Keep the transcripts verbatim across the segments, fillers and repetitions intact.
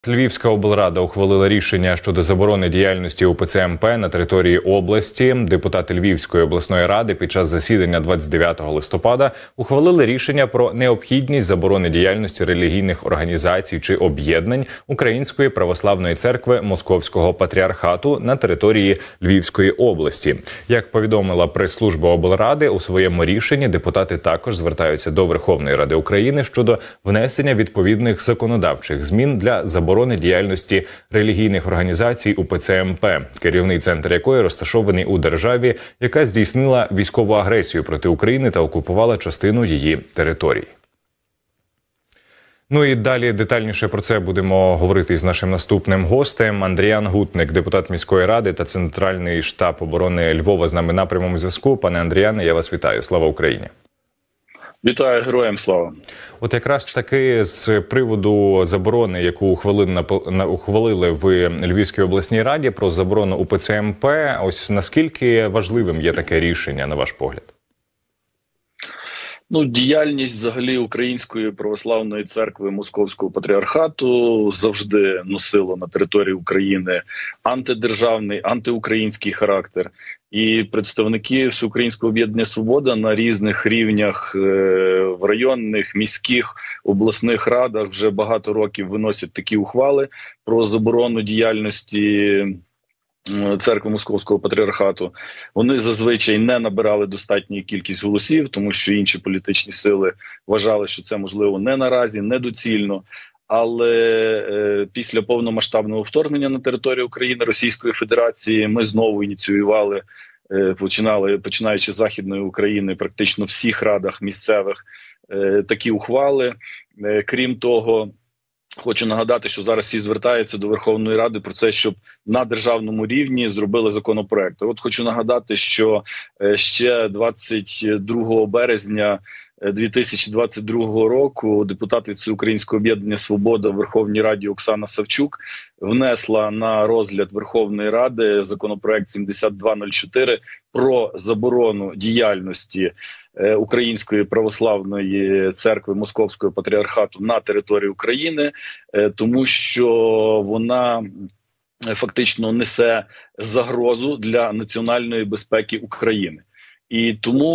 Львівська облрада ухвалила рішення щодо заборони діяльності УПЦ МП на території області. Депутати Львівської обласної ради під час засідання двадцять дев'ятого листопада ухвалили рішення про необхідність заборони діяльності релігійних організацій чи об'єднань Української православної церкви Московського патріархату на території Львівської області. Як повідомила прес-служба облради, у своєму рішенні депутати також звертаються до Верховної Ради України щодо внесення відповідних законодавчих змін для заборони Заборони діяльності релігійних організацій УПЦ МП, керівний центр якої розташований у державі, яка здійснила військову агресію проти України та окупувала частину її території. Ну і далі детальніше про це будемо говорити з нашим наступним гостем. Андріан Гутник, депутат міської ради та Центральний штаб оборони Львова, з нами на прямому зв'язку. Пане Андріане, я вас вітаю. Слава Україні! Вітаю, героям слава! От якраз таки з приводу заборони, яку ухвалили, ухвалили в Львівській обласній раді, про заборону УПЦ МП, ось наскільки важливим є таке рішення, на ваш погляд? Ну, діяльність взагалі Української православної церкви Московського патріархату завжди носила на території України антидержавний, антиукраїнський характер. І представники Всеукраїнського об'єднання «Свобода» на різних рівнях, в районних, міських, обласних радах вже багато років виносять такі ухвали про заборону діяльності церкви Московського патріархату. Вони зазвичай не набирали достатню кількість голосів, тому що інші політичні сили вважали, що це можливо не наразі, недоцільно. Але е, після повномасштабного вторгнення на територію України Російської Федерації ми знову ініціювали, е, починали, починаючи з Західної України, практично в всіх радах місцевих е, такі ухвали. Е, крім того, хочу нагадати, що зараз всі звертаються до Верховної Ради про це, щоб на державному рівні зробили законопроект. От хочу нагадати, що ще двадцять другого березня дві тисячі двадцять другого року депутат від Всеукраїнського об'єднання «Свобода» в Верховній Раді Оксана Савчук внесла на розгляд Верховної Ради законопроект сімдесят два нуль чотири про заборону діяльності Української православної церкви Московського патріархату на території України, тому що вона фактично несе загрозу для національної безпеки України. І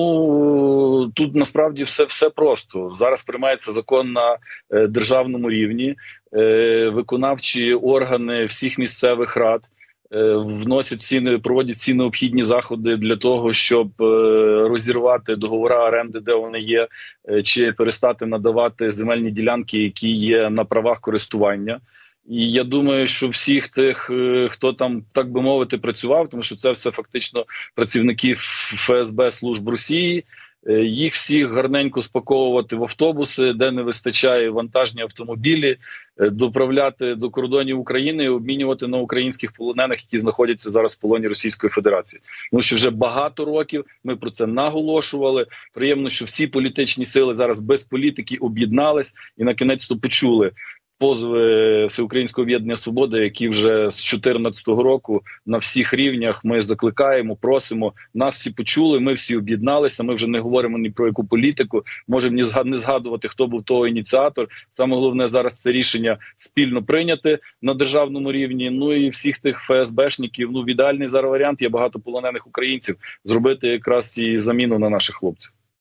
тому тут насправді все, все просто. Зараз приймається закон на е, державному рівні, е, виконавчі органи всіх місцевих рад е, вносять всі, проводять всі необхідні заходи для того, щоб е, розірвати договори оренди, де вони є, е, чи перестати надавати земельні ділянки, які є на правах користування. І я думаю, що всіх тих, хто там, так би мовити, працював, тому що це все фактично працівники ФСБ служб Росії, їх всіх гарненько спаковувати в автобуси, де не вистачає вантажні автомобілі, доправляти до кордонів України і обмінювати на українських полонених, які знаходяться зараз в полоні Російської Федерації. Тому що вже багато років ми про це наголошували. Приємно, що всі політичні сили зараз без політики об'єднались і накінець-то почули позови Всеукраїнського об'єднання «Свобода», які вже з дві тисячі чотирнадцятого року на всіх рівнях ми закликаємо, просимо. Нас всі почули, ми всі об'єдналися, ми вже не говоримо ні про яку політику, можемо не згадувати, хто був того ініціатор. Саме головне зараз це рішення спільно прийняти на державному рівні. Ну і всіх тих ФСБшників, ну в ідеальний зараз варіант, є багато полонених українців, зробити якраз і заміну на наших хлопців.